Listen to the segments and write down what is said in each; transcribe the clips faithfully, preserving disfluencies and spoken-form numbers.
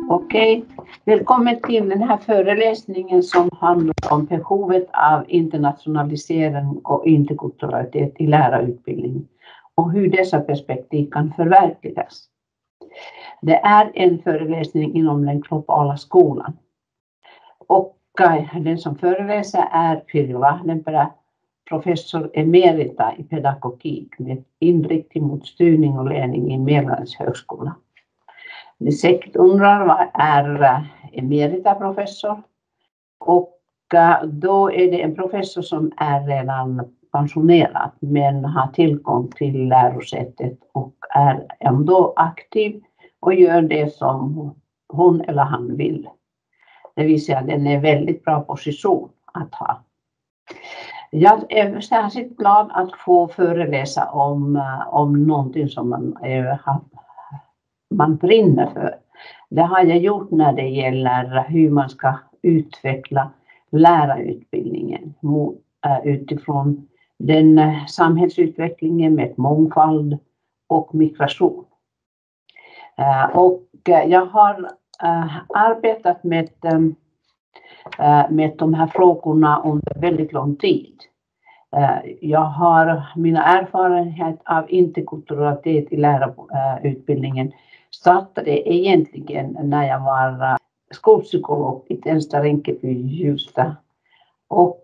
Okej, välkommen till den här föreläsningen som handlar om behovet av internationalisering och interkulturalitet i lärarutbildning och hur dessa perspektiv kan förverkligas. Det är en föreläsning inom den globala skolan. Och den som föreläser är Pirjo Lahdenperä, professor emerita i pedagogik med inriktning mot styrning och ledning i Mälarens högskola. Ni säkert undrar vad är emerita professor, och då är det en professor som är redan pensionerad men har tillgång till lärosätet och är ändå aktiv och gör det som hon eller han vill. Det vill säga att den är en väldigt bra position att ha. Jag är särskilt glad att få föreläsa om, om någonting som man, har, man brinner för. Det har jag gjort när det gäller hur man ska utveckla lärarutbildningen utifrån den samhällsutvecklingen med mångfald och migration. Och jag har arbetat med, med de här frågorna under väldigt lång tid. Jag har mina erfarenheter av interkulturalitet i lärarutbildningen startade egentligen när jag var skolpsykolog i Tensta, Rinkeby, Hjulsta. Och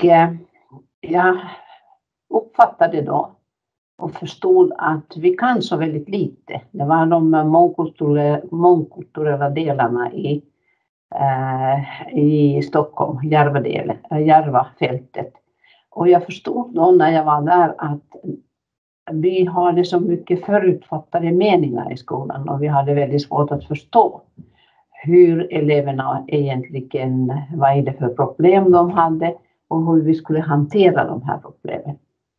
jag uppfattade då och förstod att vi kan så väldigt lite. Det var de mångkulturella, mångkulturella delarna i, äh, i Stockholm, Järvadelen, Järvafältet. Och jag förstod då när jag var där att vi hade så mycket förutfattade meningar i skolan och vi hade väldigt svårt att förstå hur eleverna egentligen, vad är det för problem de hade och hur vi skulle hantera de här problemen.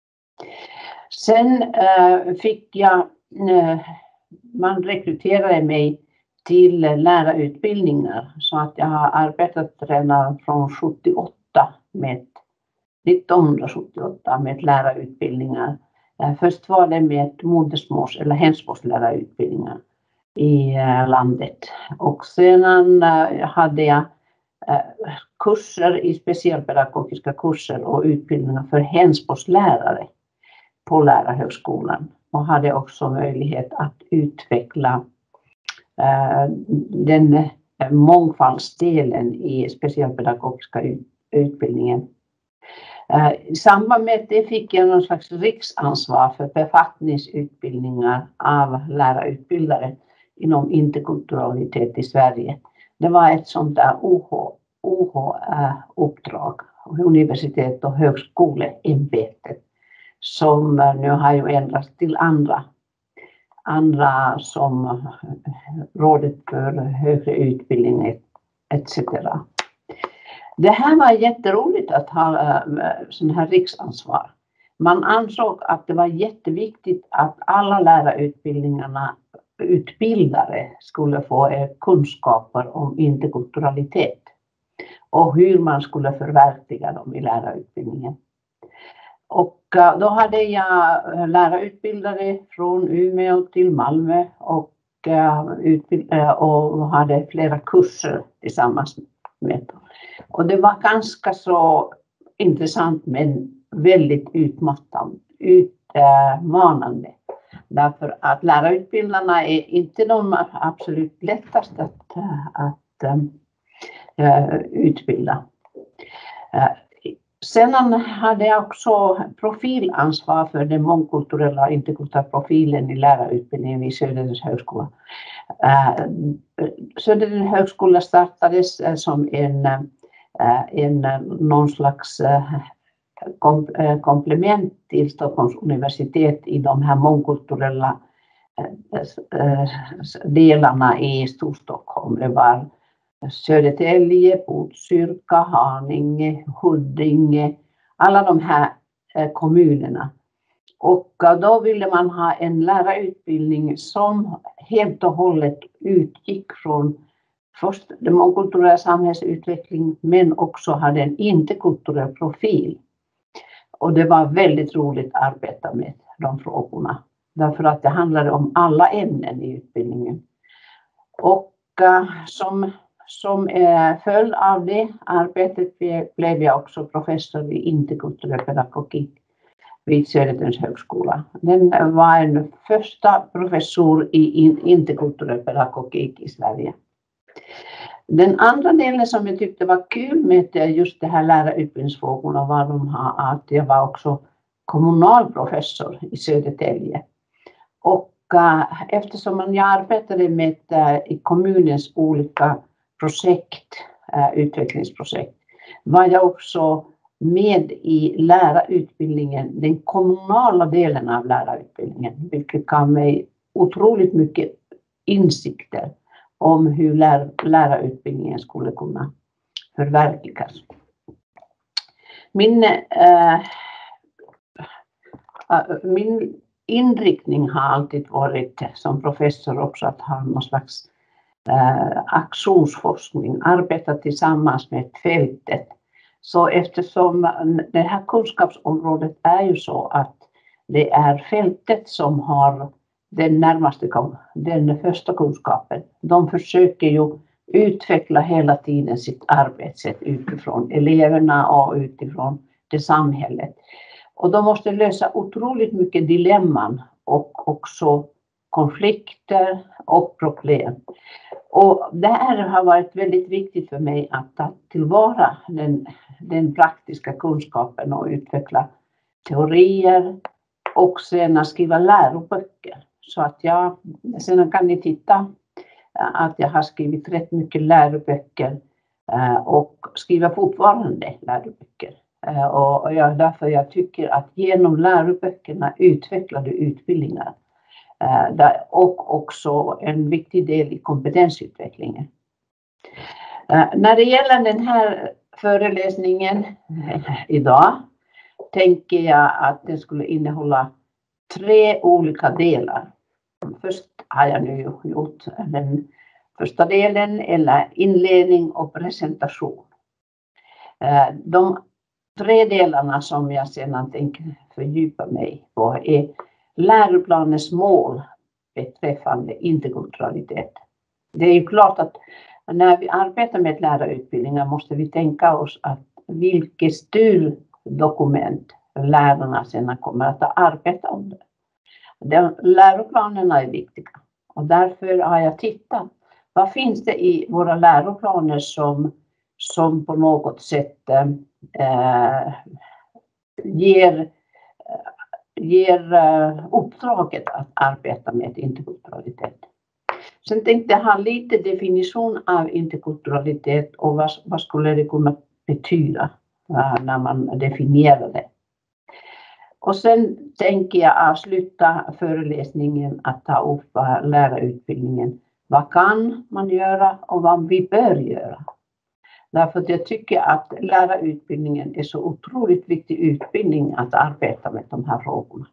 Sen äh, fick jag, äh, man rekryterade mig till lärarutbildningar så att jag har arbetat redan från sjuttioåtta med, nittonhundrasjuttioåtta med lärarutbildningar. Äh, först var det med modersmåls- eller hemspråkslärarutbildningar i äh, landet. Och sedan äh, hade jag äh, kurser i specialpedagogiska kurser och utbildningar för hemspråkslärare på lärarhögskolan och hade också möjlighet att utveckla äh, den äh, mångfaldsdelen i specialpedagogiska ut, utbildningen. Äh, I samband med det fick jag någon slags riksansvar för befattningsutbildningar av lärarutbildare inom interkulturalitet i Sverige. Det var ett sånt där O H-uppdrag, universitet- och högskoleämbetet, som nu har ju ändrats till andra, andra som rådet för högre utbildning et cetera. Det här var jätteroligt att ha sån här riksansvar. Man ansåg att det var jätteviktigt att alla lärarutbildningarna utbildare skulle få kunskaper om interkulturalitet och hur man skulle förverkliga dem i lärarutbildningen. Och då hade jag lärarutbildare från Umeå till Malmö och, och hade flera kurser tillsammans med dem. Och det var ganska så intressant men väldigt utmattande, utmanande. Därför att lärarutbildarna är inte de absolut lättaste att, att uh, utbilda. Uh, Sedan hade jag också profilansvar för den mångkulturella och interkulturella profilen i lärarutbildningen vid Södertörns högskola. Uh, Södertörns högskola startades uh, som en, uh, en uh, någon slags uh, kom, uh, komplement till Stockholms universitet i de här mångkulturella uh, uh, delarna i Storstockholm. Det var Södertälje, Botkyrka, Haninge, Huddinge, alla de här eh, kommunerna. Och uh, då ville man ha en lärarutbildning som helt och hållet utgick från först den mångkulturella samhällsutveckling men också hade en interkulturell profil. Och det var väldigt roligt att arbeta med de frågorna. Därför att det handlade om alla ämnen i utbildningen. Och uh, som, som är följd av det arbetet blev jag också professor i interkulturell pedagogik vid Södertörns högskola. Den var en första professor i interkulturell pedagogik i Sverige. Den andra delen som jag tyckte var kul med just det här lärarutbildningsfrågorna var de här, att jag var också kommunalprofessor i Södertälje. Och uh, eftersom jag arbetade med uh, i kommunens olika projekt, uh, utvecklingsprojekt, var jag också med i lärarutbildningen, den kommunala delen av lärarutbildningen, vilket gav mig otroligt mycket insikter om hur lär, lärarutbildningen skulle kunna förverkligas. Min, äh, min inriktning har alltid varit som professor också att ha någon slags äh, aktionsforskning, arbeta tillsammans med fältet. Så eftersom det här kunskapsområdet är ju så att det är fältet som har den närmaste, den första kunskapen. De försöker ju utveckla hela tiden sitt arbetssätt utifrån eleverna och utifrån det samhället. Och de måste lösa otroligt mycket dilemman och också konflikter och problem. Och det här har varit väldigt viktigt för mig att ta tillvara den, den praktiska kunskapen och utveckla teorier och sedan skriva läroböcker. Så att jag, sen kan ni titta att jag har skrivit rätt mycket läroböcker och skriver fortfarande läroböcker. Och jag, därför jag tycker att genom läroböckerna utvecklade utbildningar och också en viktig del i kompetensutvecklingen. När det gäller den här föreläsningen idag tänker jag att den skulle innehålla tre olika delar. Först har jag nu gjort den första delen eller inledning och presentation. De tre delarna som jag sedan tänker fördjupa mig på är läroplanens mål beträffande interkulturalitet. Det är ju klart att när vi arbetar med lärarutbildningar måste vi tänka oss att vilket styrdokument lärarna sedan kommer att arbeta under. De, läroplanerna är viktiga och därför har jag tittat vad finns det i våra läroplaner som, som på något sätt eh, ger, ger uh, uppdraget att arbeta med interkulturalitet. Sen tänkte jag ha lite definition av interkulturalitet och vad, vad skulle det kunna betyda uh, när man definierar det. Och sen tänker jag avsluta föreläsningen att ta upp uh, lärarutbildningen. Vad kan man göra och vad vi bör göra? Därför att jag tycker att lärarutbildningen är så otroligt viktig utbildning att arbeta med de här frågorna.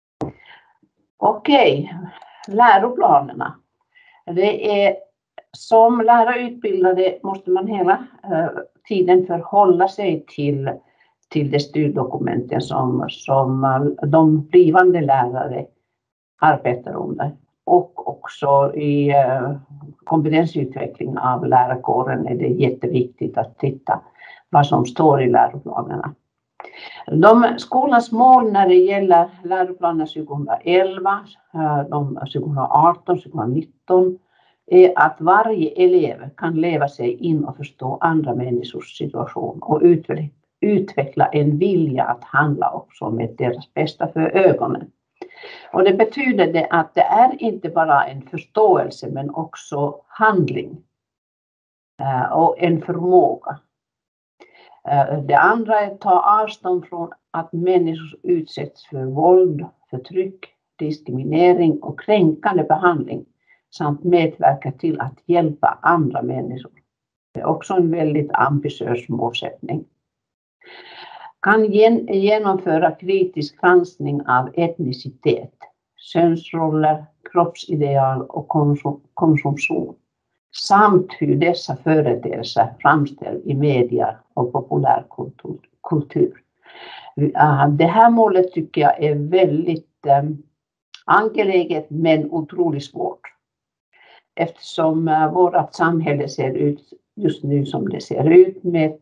Okej, läroplanerna. Det är, som lärarutbildade måste man hela uh, tiden förhålla sig till, till de styrdokumenten som, som uh, de blivande lärare arbetar under. Och också i uh, kompetensutveckling av lärarkåren är det jätteviktigt att titta vad som står i läroplanerna. De, skolans mål när det gäller läroplanen tjugoelva, de tjugoarton, tjugonitton är att varje elev kan leva sig in och förstå andra människors situation och utveckla en vilja att handla också med deras bästa för ögonen. Och det betyder det att det är inte bara en förståelse men också handling och en förmåga. Det andra är att ta avstånd från att människor utsätts för våld, förtryck, diskriminering och kränkande behandling samt medverka till att hjälpa andra människor. Det är också en väldigt ambitiös målsättning. Kan gen- genomföra kritisk granskning av etnicitet, könsroller, kroppsideal och konsum- konsumtion. Samt hur dessa företeelser framställs i media och populärkultur. Det här målet tycker jag är väldigt eh, angeläget men otroligt svårt. eftersom uh, vårt samhälle ser ut just nu som det ser ut med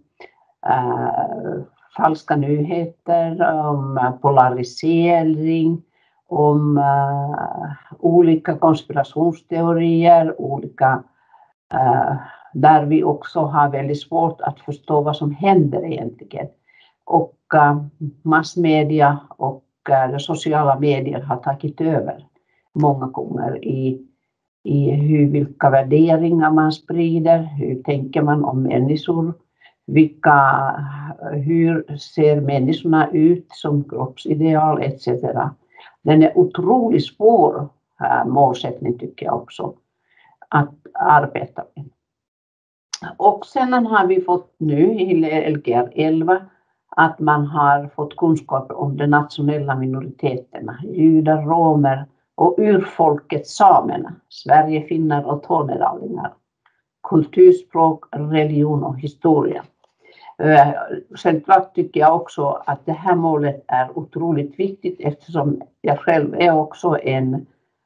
uh, falska nyheter, om polarisering, om uh, olika konspirationsteorier, olika uh, där vi också har väldigt svårt att förstå vad som händer egentligen. Och uh, massmedia och uh, sociala medier har tagit över många gånger i, i hur, vilka värderingar man sprider, hur tänker man om människor, vilka, hur ser människorna ut som kroppsideal et cetera. Den är otroligt svår uh, målsättning tycker jag också att arbeta med. Och sen har vi fått nu i L G R elva att man har fått kunskap om de nationella minoriteterna, judar, romer och urfolket samerna, sverigefinnar och tornedalingar, kulturspråk, religion och historia. Självklart tycker jag också att det här målet är otroligt viktigt eftersom jag själv är också en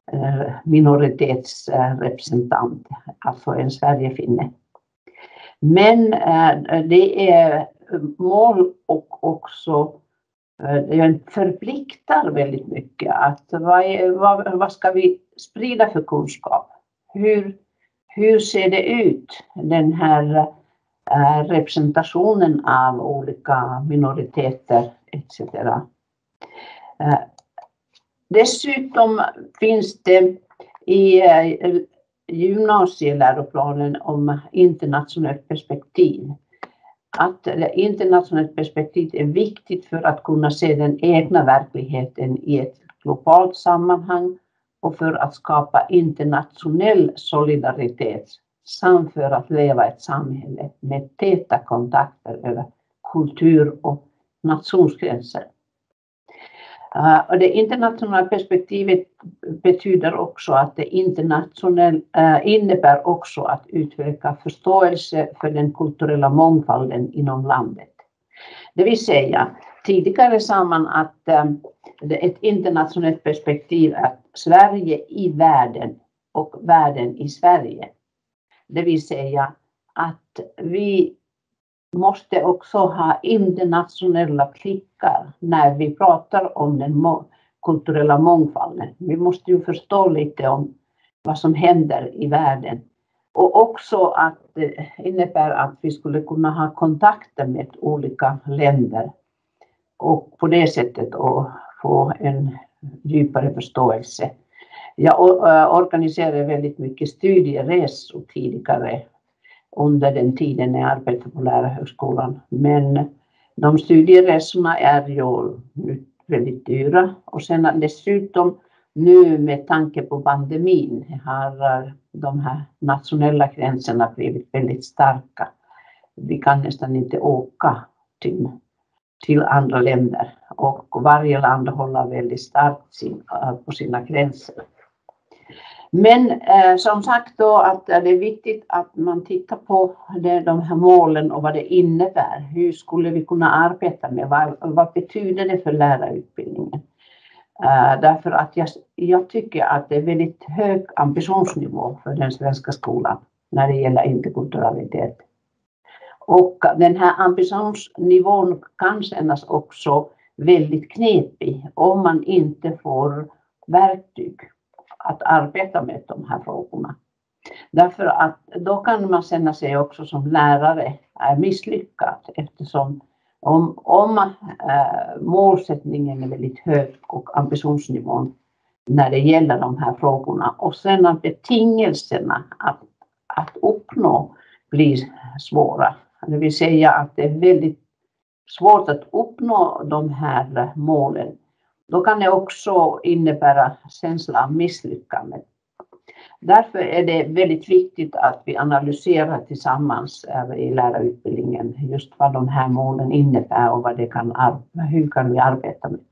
minoritetsrepresentant, alltså en sverigefinne. Men det är mål och också det förpliktar väldigt mycket att vad, är, vad, vad ska vi sprida för kunskap? Hur, hur ser det ut den här äh, representationen av olika minoriteter et cetera. Äh, dessutom finns det i äh, gymnasieläroplanen om internationellt perspektiv. Att det internationellt perspektiv är viktigt för att kunna se den egna verkligheten i ett globalt sammanhang och för att skapa internationell solidaritet samt för att leva ett samhälle med täta kontakter över kultur- och nationsgränser. Uh, och det internationella perspektivet betyder också att det internationella uh, innebär också att utveckla förståelse för den kulturella mångfalden inom landet. Det vill säga, tidigare sa man att um, det är ett internationellt perspektiv att Sverige i världen och världen i Sverige. Det vill säga att vi måste också ha internationella blickar när vi pratar om den må- kulturella mångfalden. Vi måste ju förstå lite om vad som händer i världen. Och också att det innebär att vi skulle kunna ha kontakter med olika länder. Och på det sättet och få en djupare förståelse. Jag organiserade väldigt mycket studieresor tidigare under den tiden när jag arbetade på lärarhögskolan. Men de studieresorna är ju väldigt dyra. Och sen dessutom nu med tanke på pandemin har de här nationella gränserna blivit väldigt starka. Vi kan nästan inte åka till, till andra länder. Och varje land håller väldigt starkt sin, på sina gränser. Men eh, som sagt då att det är viktigt att man tittar på det, de här målen och vad det innebär. Hur skulle vi kunna arbeta med? Vad, vad betyder det för lärarutbildningen? Uh, därför att jag, jag tycker att det är väldigt hög ambitionsnivå för den svenska skolan när det gäller interkulturalitet. Och den här ambitionsnivån kan kännas också väldigt knepig om man inte får verktyg att arbeta med de här frågorna. Därför att då kan man känna sig också som lärare är misslyckad eftersom om, om äh, målsättningen är väldigt hög och ambitionsnivån när det gäller de här frågorna och sen att betingelserna att, att uppnå blir svåra. Det vill säga att det är väldigt svårt att uppnå de här målen. Då kan det också innebära känsla av misslyckande. Därför är det väldigt viktigt att vi analyserar tillsammans i lärarutbildningen just vad de här målen innebär och vad det kan, hur kan vi arbeta med.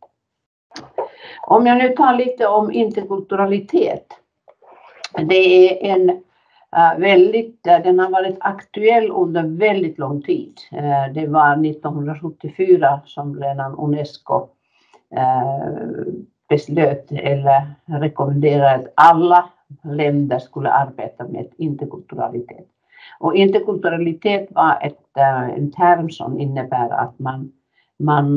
Om jag nu tar lite om interkulturalitet. Det är en uh, väldigt, den har varit aktuell under väldigt lång tid. Uh, det var nittonhundrasjuttiofyra som redan UNESCO uh, beslöt eller rekommenderade att alla länder skulle arbeta med interkulturalitet. Och interkulturalitet var ett, en term som innebär att man, man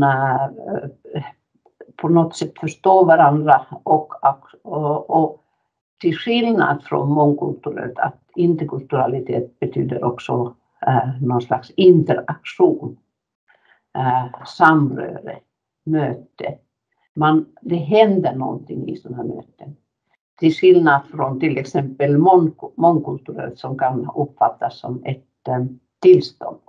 på något sätt förstår varandra och, och, och till skillnad från mångkulturellt, att interkulturalitet betyder också eh, någon slags interaktion, eh, samröre, möte. Man, det händer någonting i sådana möten. Till skillnad från till exempel mång, mångkulturellt som kan uppfattas som ett eh, tillstånd.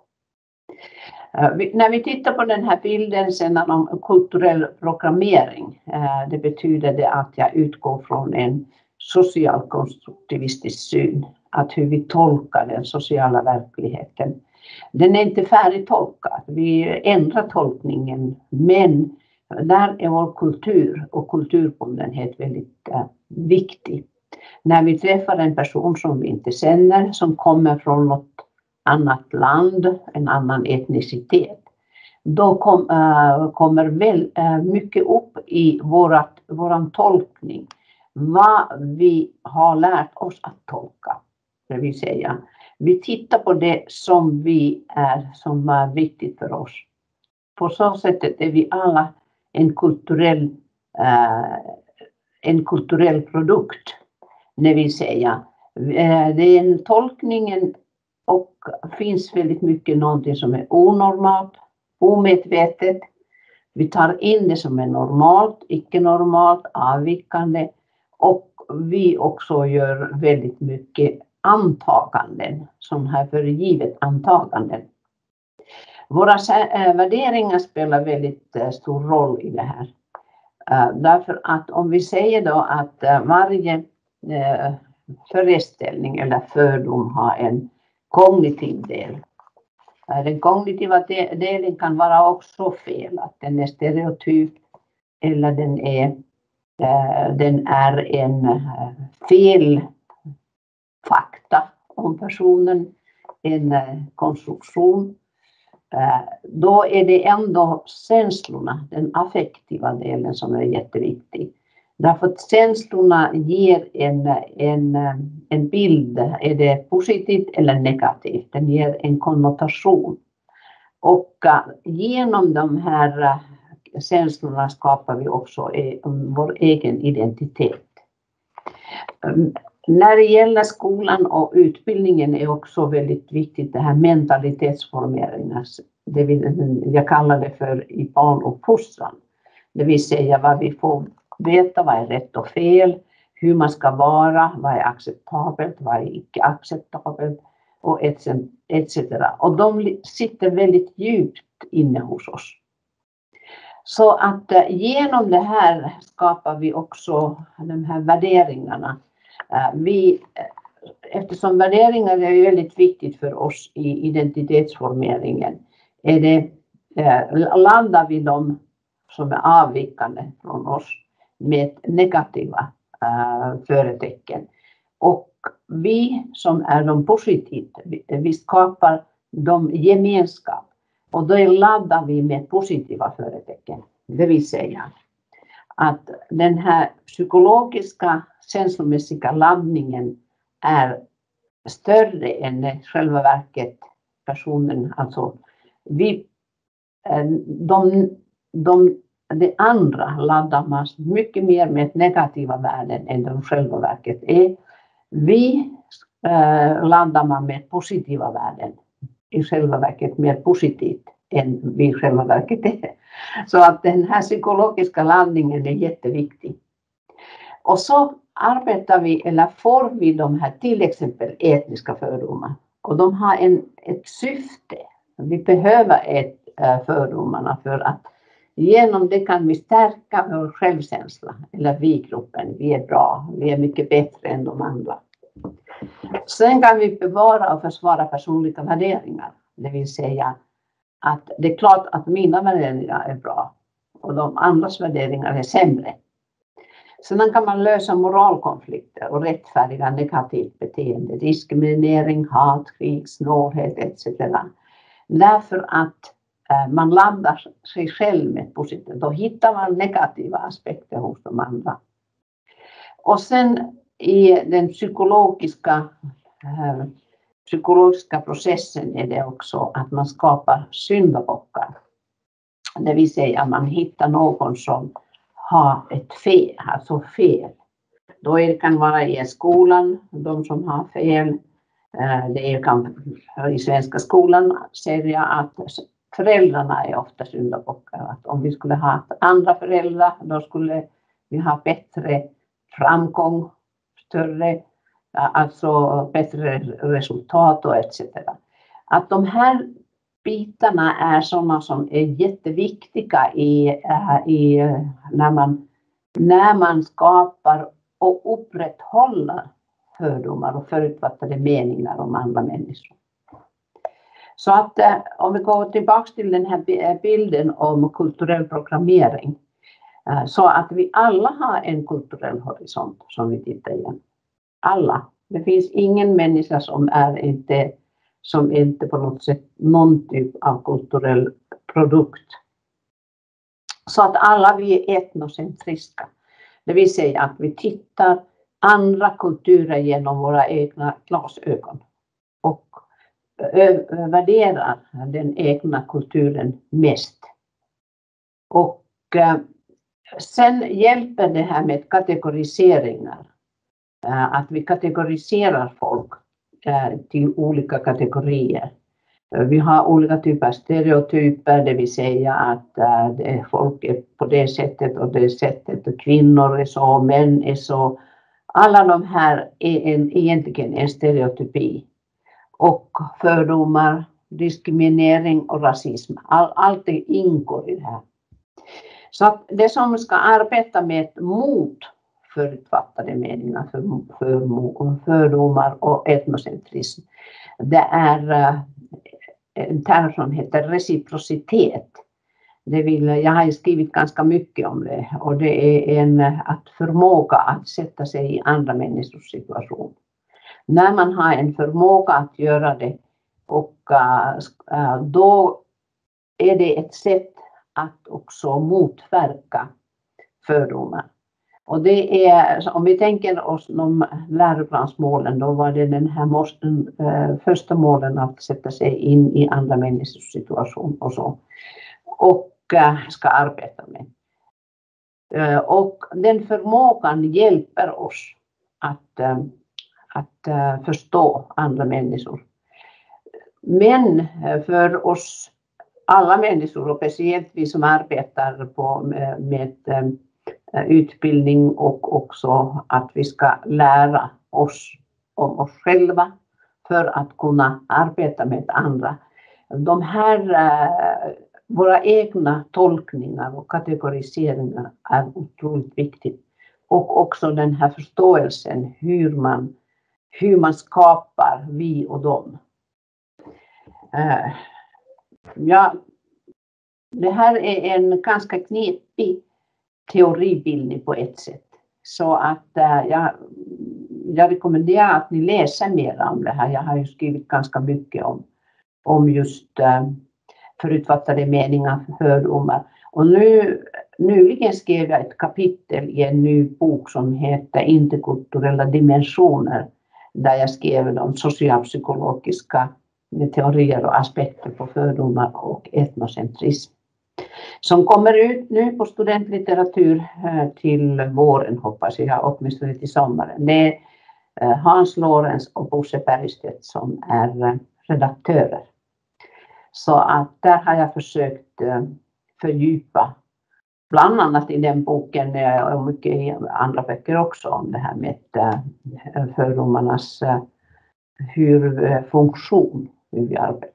Uh, vi, när vi tittar på den här bilden sen om kulturell programmering, uh, det betyder det att jag utgår från en social-konstruktivistisk syn, att hur vi tolkar den sociala verkligheten. Den är inte färdigtolkad, vi ändrar tolkningen, men där är vår kultur och kulturbundenhet väldigt uh, viktig. När vi träffar en person som vi inte känner, som kommer från något annat land, en annan etnicitet, då kom, äh, kommer väl äh, mycket upp i vårat, våran tolkning. Vad vi har lärt oss att tolka. Det vill säga, vi tittar på det som vi är, som är viktigt för oss. På så sätt är vi alla en kulturell, äh, en kulturell produkt. Det vill säga, äh, det är en tolkningen. Och finns väldigt mycket någonting som är onormalt, omedvetet. Vi tar in det som är normalt, icke-normalt, avvikande. Och vi också gör väldigt mycket antaganden, som här föregivet antaganden. Våra äh, värderingar spelar väldigt äh, stor roll i det här. Äh, därför att om vi säger då att äh, varje äh, föreställning eller fördom har en kognitiv del. Den kognitiva delen kan vara också fel, att den är stereotyp eller den är, den är en fel fakta om personen, en konstruktion. Då är det ändå känslorna, den affektiva delen, som är jätteviktig. Därför att känslorna ger en, en, en bild, är det positivt eller negativt, den ger en konnotation. Och uh, genom de här uh, känslorna skapar vi också e- vår egen identitet. Um, när det gäller skolan och utbildningen är också väldigt viktigt det här mentalitetsformeringen. Det vill, jag kallar det för i barnuppfostran. Det vill säga vad vi får veta, vad är rätt och fel, hur man ska vara, vad är acceptabelt, vad är icke acceptabelt och et cetera. Och de sitter väldigt djupt inne hos oss. Så att uh, genom det här skapar vi också de här värderingarna. Uh, vi, eftersom värderingar är väldigt viktigt för oss i identitetsformeringen, är det, uh, landar vi dem som är avvikande från oss med negativa uh, företecken. Och vi som är de positiva, vi, vi skapar de gemenskap. Och då laddar vi med positiva företecken. Det vill säga att den här psykologiska, känslomässiga laddningen är större än själva verket, personen. Alltså vi, de, de, det andra laddar man mycket mer med negativa värden än de själva verket är. Vi äh, laddar man med positiva värden. I själva verket mer positivt än vi själva verket är. Så att den här psykologiska laddningen är jätteviktig. Och så arbetar vi, eller får vi de här till exempel etniska fördomar. Och de har en, ett syfte. Vi behöver ett, äh, fördomarna för att genom det kan vi stärka vår självkänsla. Eller vi-gruppen, vi är bra, vi är mycket bättre än de andra. Sen kan vi bevara och försvara personliga värderingar. Det vill säga att det är klart att mina värderingar är bra och de andras värderingar är sämre. Sedan kan man lösa moralkonflikter och rättfärdiga negativt beteende, diskriminering, hat, krig, snålhet et cetera. Därför att eh, man laddar sig själv med positivt. Då hittar man negativa aspekter hos de andra. Och sen i den psykologiska, äh, psykologiska processen är det också att man skapar syndabockar. Det vill säga att man hittar någon som har ett fel, alltså fel. Då det kan vara i skolan, de som har fel. Det kan, i svenska skolan ser jag att föräldrarna är ofta syndabockar. Att om vi skulle ha andra föräldrar, då skulle vi ha bättre framgång, större, alltså bättre resultat och et cetera. Att de här bitarna är sådana som är jätteviktiga i, i, när, man, när man skapar och upprätthåller fördomar och förutfattade meningar om andra människor. Så att om vi går tillbaka till den här bilden om kulturell programmering. Så att vi alla har en kulturell horisont som vi tittar igen. Alla. Det finns ingen människa som är inte, som inte på något sätt någon typ av kulturell produkt. Så att alla vi är etnocentriska. Det vill säga att vi tittar andra kulturer genom våra egna glasögon. Och värderar den egna kulturen mest. Och sen hjälper det här med kategoriseringar. Att vi kategoriserar folk till olika kategorier. Vi har olika typer av stereotyper, det vill säga att folk är på det sättet och det sättet. Och kvinnor är så, män är så. Alla de här är en, egentligen en stereotypi. Och fördomar, diskriminering och rasism. All, allt det ingår i det här. Så att det som vi ska arbeta med mot förutfattade meningar, för, för, fördomar och etnocentrism. Det är en term som heter reciprocitet. Det vill, jag har skrivit ganska mycket om det. Och det är en att förmåga att sätta sig i andra människors situation. När man har en förmåga att göra det, och uh, då är det ett sätt att också motverka fördomar. Och det är, om vi tänker oss de läroplansmålen, då var det den här måsten, uh, första målen att sätta sig in i andra människors situation och så. Och uh, ska arbeta med. Uh, och den förmågan hjälper oss att uh, att uh, förstå andra människor. Men uh, för oss alla människor, och speciellt vi som arbetar på, med, med uh, utbildning och också att vi ska lära oss om oss själva för att kunna arbeta med andra. De här, uh, våra egna tolkningar och kategoriseringar är otroligt viktigt. Och också den här förståelsen hur man hur man skapar vi och dem. Uh, ja, det här är en ganska knepig teoribildning på ett sätt. Så att uh, jag, jag rekommenderar att ni läser mer om det här. Jag har ju skrivit ganska mycket om, om just uh, förutfattade meningar, fördomar. Och nu, nyligen skrev jag ett kapitel i en ny bok som heter Interkulturella dimensioner. Där jag skrev de socialpsykologiska teorier och aspekter på fördomar och etnocentrism. Som kommer ut nu på studentlitteratur till våren, hoppas jag, åtminstone till sommaren. Det är Hans Lorenz och Bosse Bergstedt som är redaktörer. Så att där har jag försökt fördjupa, bland annat i den boken och mycket i andra böcker också, om det här med fördomarnas hur funktion, hur vi arbetar.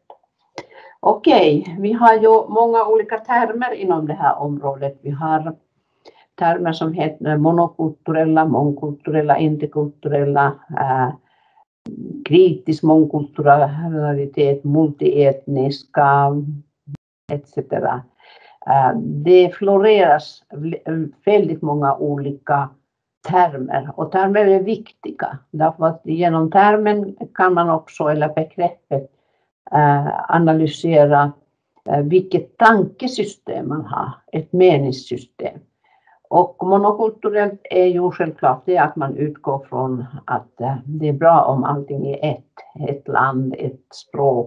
Okej, vi har ju många olika termer inom det här området. Vi har termer som heter monokulturella, mångkulturella, interkulturella, äh, kritisk mångkulturalitet, multietniska et cetera. Det floreras väldigt många olika termer, och termer är viktiga. Därför att genom termen kan man också, eller begreppet, analysera vilket tankesystem man har, ett meningssystem. Och monokulturellt är ju självklart det att man utgår från att det är bra om allting är ett, ett land, ett språk,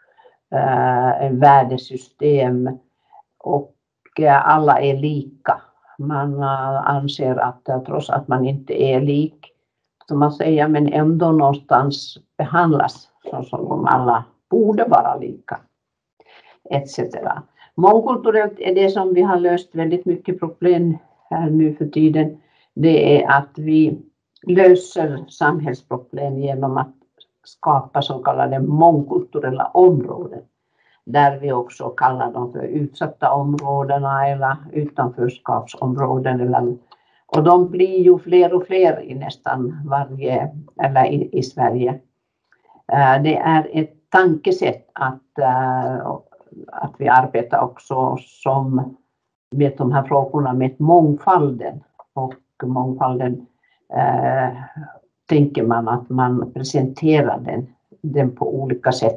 ett värdesystem och alla är lika. Man anser att trots att man inte är lik, som man säger, men ändå någonstans behandlas så som om alla borde vara lika, et cetera. Mångkulturellt är det som vi har löst väldigt mycket problem här nu för tiden. Det är att vi löser samhällsproblem genom att skapa så kallade mångkulturella områden. Där vi också kallar dem för utsatta områdena eller utanförskapsområden. Eller, och de blir ju fler och fler i nästan varje, eller i, i Sverige. Det är ett tankesätt att, att vi arbetar också som med de här frågorna med mångfalden. Och mångfalden eh, tänker man att man presenterar den, den på olika sätt.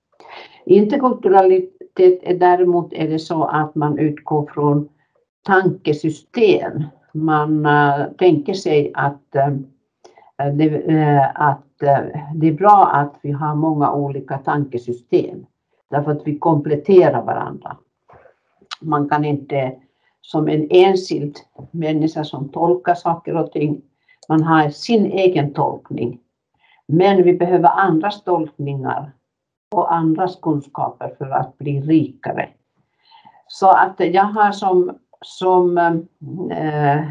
Interkulturalitet är däremot är det så att man utgår från tankesystem. Man uh, tänker sig att, uh, det, uh, att uh, det är bra att vi har många olika tankesystem. Därför att vi kompletterar varandra. Man kan inte som en enskild människa som tolkar saker och ting. Man har sin egen tolkning. Men vi behöver andras tolkningar och andras kunskaper för att bli rikare. Så att jag har som, som eh,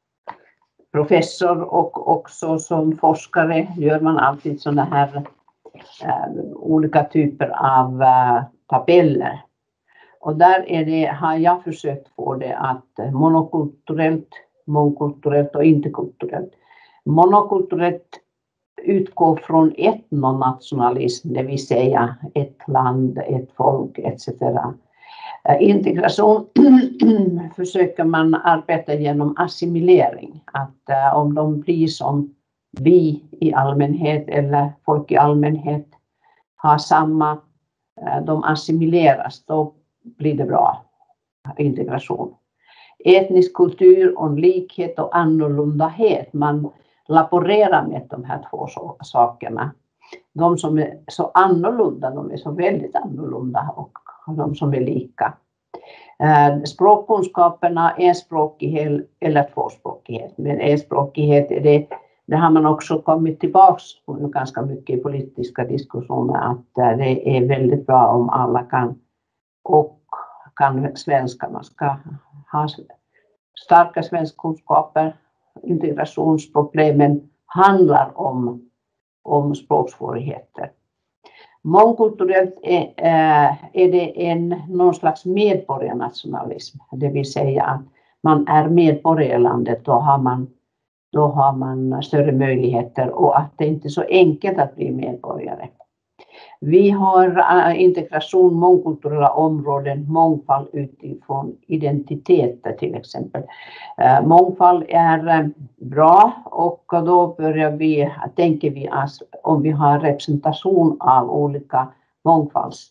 professor och också som forskare gör man alltid sådana här eh, olika typer av eh, tabeller. Och där är det, har jag försökt få det att monokulturellt, mångkulturellt och interkulturellt. Monokulturellt utgår från etnonationalism, det vill säga ett land, ett folk, et cetera. Integration försöker man arbeta genom assimilering. Att om de blir som vi i allmänhet eller folk i allmänhet har samma, de assimileras, då blir det bra integration. Etnisk kultur och likhet och annorlundahet, man laborerar med de här två sakerna. De som är så annorlunda, de är så väldigt annorlunda, och de som är lika. Språkkunskaperna, enspråkighet eller tvåspråkighet. Men enspråkighet är det, det har man också kommit tillbaka ganska mycket i politiska diskussioner, att det är väldigt bra om alla kan och kan svenska. Man ska ha starka svenskkunskaper. Integrationsproblemen handlar om, om språksvårigheter. Mångkulturellt är, är det en, någon slags medborgarnationalism. Det vill säga att man är medborgare i landet, då har man, då har man större möjligheter, och att det inte är så enkelt att bli medborgare. Vi har integration, mångkulturella områden, mångfald utifrån identiteter till exempel. Mångfald är bra, och då börjar vi, tänker vi att om vi har representation av olika mångfalds,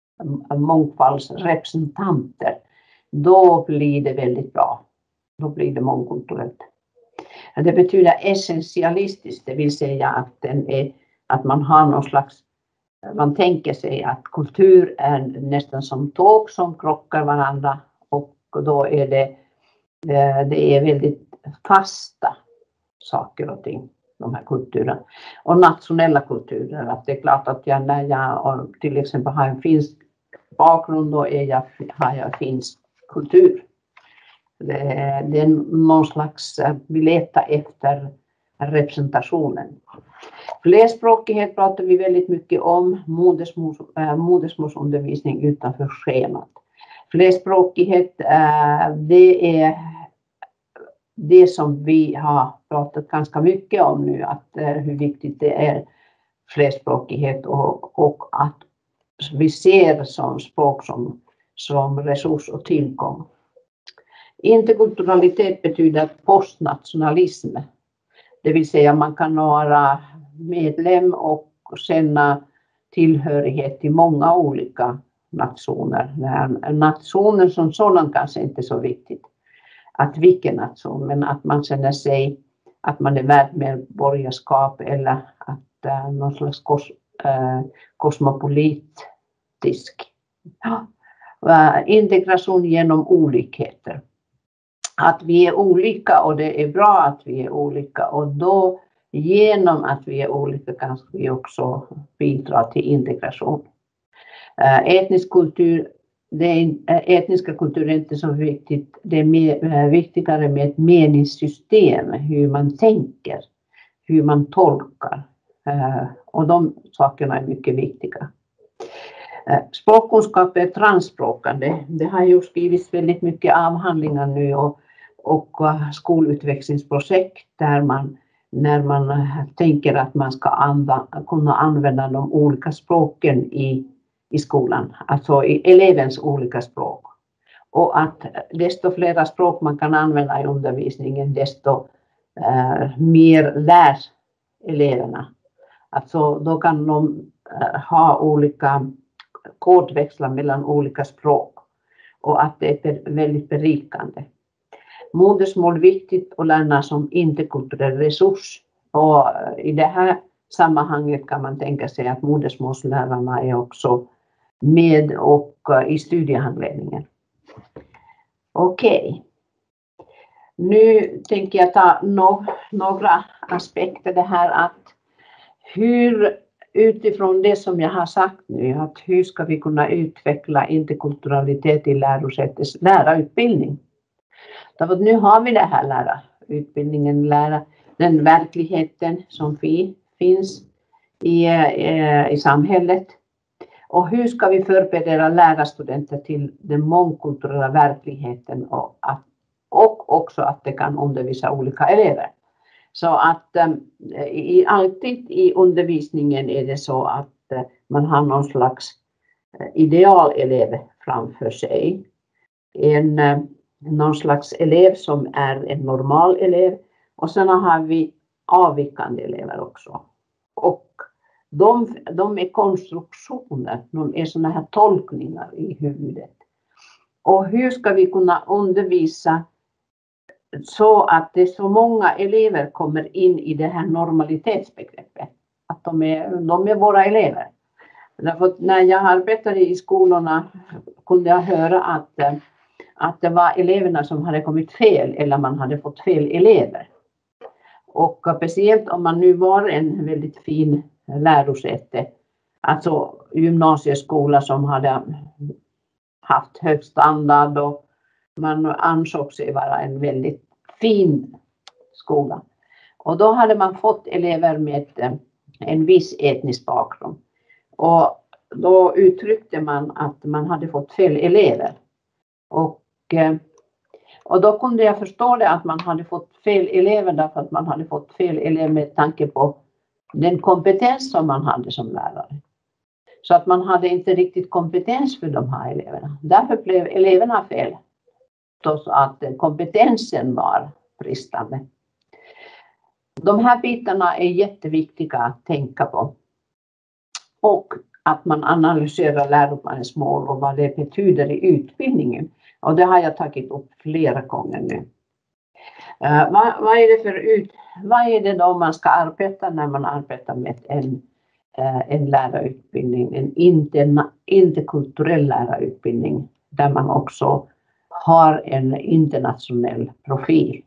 mångfaldsrepresentanter, då blir det väldigt bra. Då blir det mångkulturellt. Det betyder essentialistiskt, det vill säga att, den är, att man har någon slags, man tänker sig att kultur är nästan som tåg som krockar varandra, och då är det, det är väldigt fasta saker och ting, de här kulturerna. Och nationella kulturer, att det är klart att jag, när jag till exempel har en finsk bakgrund, då är jag, har jag finsk kultur. Det, det är någon slags, vi letar efter representationen. Flerspråkighet pratar vi väldigt mycket om, modersmåls, äh, modersmålsundervisning utanför schemat. Flerspråkighet, äh, det är det som vi har pratat ganska mycket om nu, att äh, hur viktigt det är flerspråkighet, och, och att vi ser som språk som, som resurs och tillgång. Interkulturalitet betyder postnationalism. Det vill säga man kan vara medlem och känna tillhörighet till många olika nationer. Nationen som sådan kanske inte är så viktigt. att vilken nation, men att man känner sig att man är världsmedborgarskap eller att äh, någon slags kos, äh, kosmopolitisk ja, äh, integration genom olikheter. Att vi är olika och det är bra att vi är olika och då genom att vi är olika kan vi också bidra till integration. Äh, etnisk kultur, det är, etniska kultur är inte så viktigt, det är mer, viktigare med ett meningssystem, hur man tänker, hur man tolkar äh, och de sakerna är mycket viktiga. Äh, språkkunskap är transspråkande, det har ju skrivits väldigt mycket avhandlingar nu och, och skolutvecklingsprojekt där man när man tänker att man ska anda, kunna använda de olika språken i, i skolan, alltså i elevens olika språk. Och att desto fler språk man kan använda i undervisningen, desto äh, mer lär eleverna. Alltså då kan de äh, ha olika kodväxlar mellan olika språk och att det är väldigt berikande. Modersmål är viktigt att lära som interkulturell resurs och i det här sammanhanget kan man tänka sig att modersmålslärarna är också med och i studiehandledningen. Okej. Okay. Nu tänker jag ta no- några aspekter det här att hur utifrån det som jag har sagt nu att hur ska vi kunna utveckla interkulturalitet i lärosätets lärarutbildning. Därför att nu har vi det här lärarutbildningen, lära den verkligheten som vi finns i, i, i samhället. Och hur ska vi förbereda lärarstudenter till den mångkulturella verkligheten och, att, och också att det kan undervisa olika elever. Så att i, alltid i undervisningen är det så att man har någon slags idealelev framför sig. En någon slags elev som är en normal elev och sen har vi avvikande elever också. Och de, de är konstruktioner, de är sådana här tolkningar i huvudet. Och hur ska vi kunna undervisa så att det så många elever kommer in i det här normalitetsbegreppet. Att de är, de är våra elever. Därför när jag arbetade i skolorna kunde jag höra att att det var eleverna som hade kommit fel eller man hade fått fel elever. Och speciellt om man nu var en väldigt fin lärosäte, alltså gymnasieskola som hade haft hög standard och man ansåg sig vara en väldigt fin skola. Och då hade man fått elever med en viss etnisk bakgrund. Och då uttryckte man att man hade fått fel elever. Och, och då kunde jag förstå det att man hade fått fel elever därför att man hade fått fel elever med tanke på den kompetens som man hade som lärare. Så att man hade inte riktigt kompetens för de här eleverna. Därför blev eleverna fel. Så att kompetensen var bristande. De här bitarna är jätteviktiga att tänka på. Och att man analyserar läroplanens mål och vad det betyder i utbildningen. Och det har jag tagit upp flera gånger nu. Uh, vad, vad, är det för ut, vad är det då man ska arbeta när man arbetar med en, uh, en lärarutbildning, en interna, interkulturell lärarutbildning där man också har en internationell profil.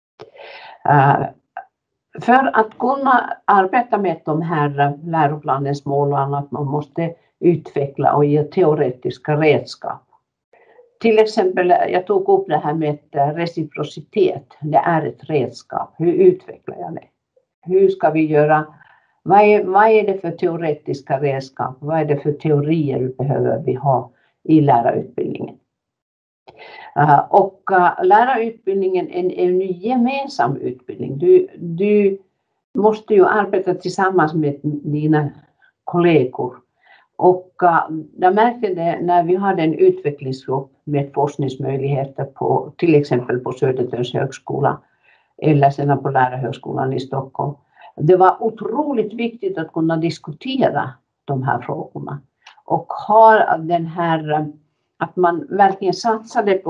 Uh, för att kunna arbeta med de här läroplanens mål och annat, man måste utveckla och ge teoretiska redskap. Till exempel, jag tog upp det här med reciprocitet. Det är ett redskap. Hur utvecklar jag det? Hur ska vi göra? Vad är, vad är det för teoretiska redskap? Vad är det för teorier behöver vi ha i lärarutbildningen? Uh, och uh, lärarutbildningen är en, en gemensam utbildning. Du, du måste ju arbeta tillsammans med dina kollegor. Och uh, jag märkte det när vi hade en utvecklingsgrupp med forskningsmöjligheter på till exempel på Södertörns högskola eller sedan på Lärarhögskolan i Stockholm. Det var otroligt viktigt att kunna diskutera de här frågorna och ha den här att man verkligen satsade på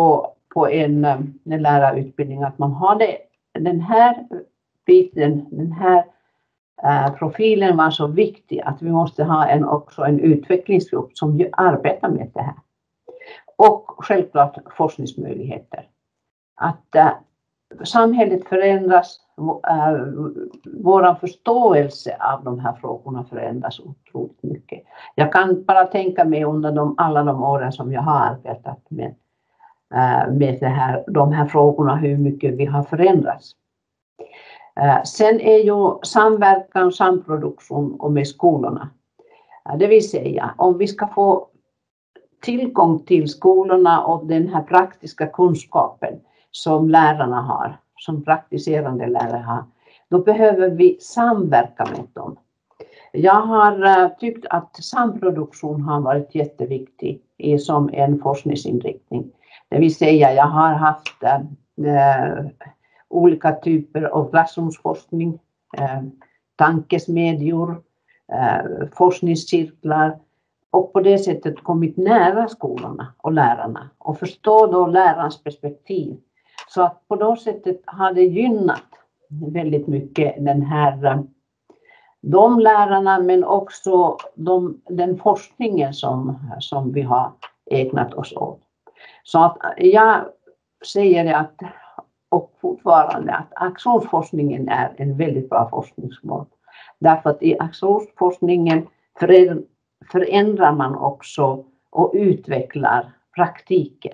på en, en lärarutbildning att man har det, den här biten, den här uh, profilen var så viktig att vi måste ha en, också en utvecklingsgrupp som ju arbetar med det här. Och självklart forskningsmöjligheter. Att uh, samhället förändras, uh, vår förståelse av de här frågorna förändras otroligt mycket. Jag kan bara tänka mig under de, alla de åren som jag har arbetat med, uh, med det här, de här frågorna, hur mycket vi har förändrats. Uh, sen är ju samverkan, samproduktion och med skolorna. Uh, det vill säga, om vi ska få tillgång till skolorna och den här praktiska kunskapen som lärarna har, som praktiserande lärare har, då behöver vi samverka med dem. Jag har uh, tyckt att samproduktion har varit jätteviktig i, som en forskningsinriktning. Det vill säga, jag har haft uh, olika typer av klassrumsforskning, uh, tankesmedjor, uh, forskningscirklar, och på det sättet kommit nära skolorna och lärarna och förstå då lärarens perspektiv. Så att på det sättet har det gynnat väldigt mycket den här, de lärarna, men också de, den forskningen som, som vi har ägnat oss åt. Så att jag säger att, och fortfarande, att aktionsforskningen är en väldigt bra forskningsmål. Därför att i aktionsforskningen förändrar förändrar man också och utvecklar praktiken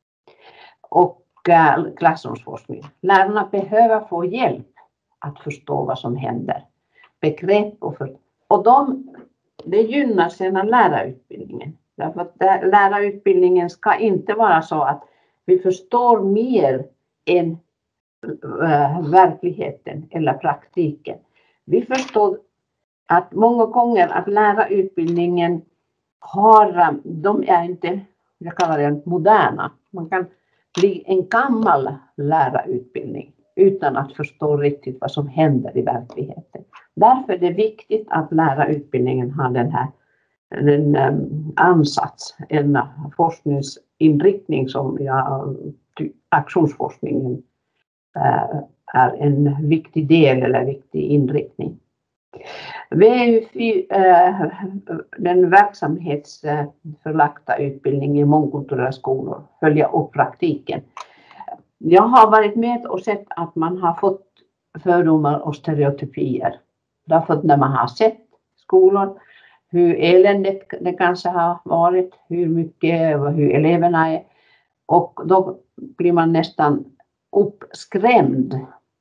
och äh, klassrumsforskning. Lärarna behöver få hjälp att förstå vad som händer. Begrepp och, för, och de, det gynnar sedan lärarutbildningen. Därför att lärarutbildningen ska inte vara så att vi förstår mer än äh, verkligheten eller praktiken. Vi förstår att många gånger att lärarutbildningen har, de är inte, jag kallar det moderna. Man kan bli en gammal lärarutbildning utan att förstå riktigt vad som händer i verkligheten. Därför är det viktigt att lärarutbildningen har den här en um, ansats, en forskningsinriktning som jag, aktionsforskningen uh, är en viktig del eller viktig inriktning. V U F I, den verksamhetsförlagda utbildningen i mångkulturella skolor, följa upp praktiken. Jag har varit med och sett att man har fått fördomar och stereotypier. Därför att när man har sett skolor, hur eländigt det kanske har varit, hur mycket, hur eleverna är, och då blir man nästan uppskrämd.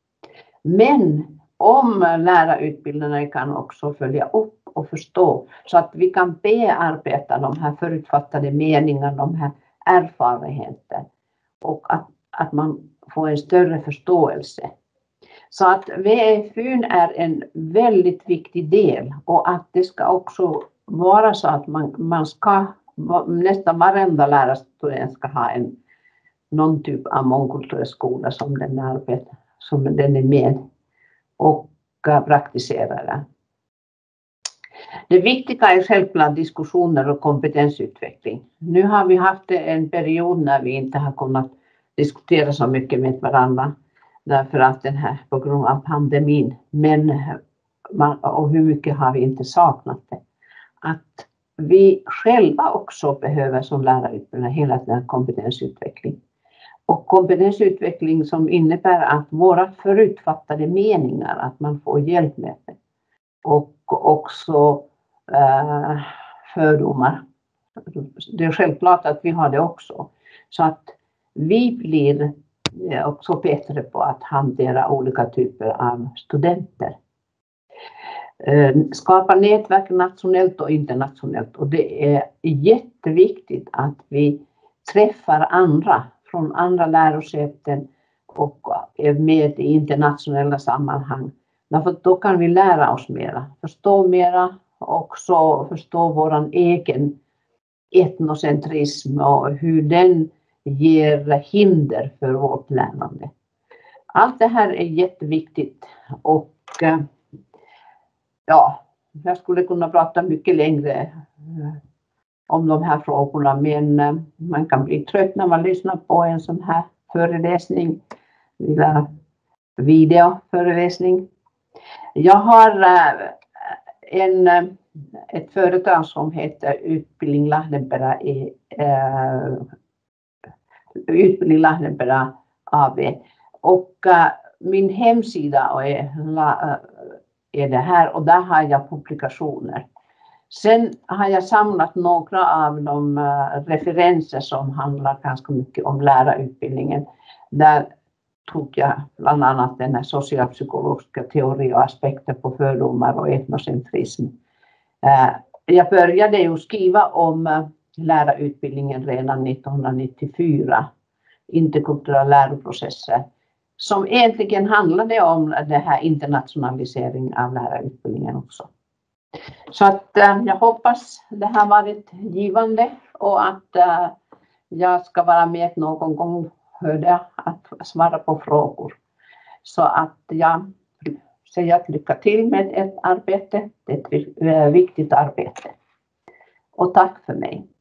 Men om lärarutbildarna kan också följa upp och förstå så att vi kan bearbeta de här förutfattade meningarna, de här erfarenheterna och att, att man får en större förståelse. Så att V F U är en väldigt viktig del och att det ska också vara så att man, man ska, nästan varenda lärarstudent ska ha en, någon typ av mångkulturell skola som den, arbetar, som den är med och praktiserar det. Det viktiga är självklart diskussioner och kompetensutveckling. Nu har vi haft en period när vi inte har kunnat diskutera så mycket med varandra därför att den här på grund av pandemin, men man, och hur mycket har vi inte saknat det. Att vi själva också behöver som lärarutbildare hela den kompetensutveckling. Och kompetensutveckling som innebär att våra förutfattade meningar, att man får hjälp med det. Och också äh, fördomar. Det är självklart att vi har det också. Så att vi blir också bättre på att hantera olika typer av studenter. Skapa nätverk nationellt och internationellt. Och det är jätteviktigt att vi träffar andra från andra lärosäten och är med i internationella sammanhang. Därför då kan vi lära oss mera, förstå mera och också förstå vår egen etnocentrism och hur den ger hinder för vårt lärande. Allt det här är jätteviktigt och ja, jag skulle kunna prata mycket längre om de här frågorna, men man kan bli trött när man lyssnar på en sån här föreläsning, eller videoföreläsning. Jag har en, ett företag som heter Utbildning Lahdenperä, i, uh, Utbildning Lahdenperä A B, och uh, min hemsida är, uh, är det här, och där har jag publikationer. Sen har jag samlat några av de uh, referenser som handlar ganska mycket om lärarutbildningen. Där tog jag bland annat den här socialpsykologiska teori och aspekter på fördomar och etnocentrism. Uh, jag började ju skriva om uh, lärarutbildningen redan nittonhundranittiofyra, interkulturella läroprocesser, som egentligen handlade om det här internationaliseringen av lärarutbildningen också. Så att äh, jag hoppas det har varit givande, och att äh, jag ska vara med någon gång, hörde jag, att svara på frågor. Så att jag säger att lycka till med ett arbete, det är ett viktigt arbete. Och tack för mig.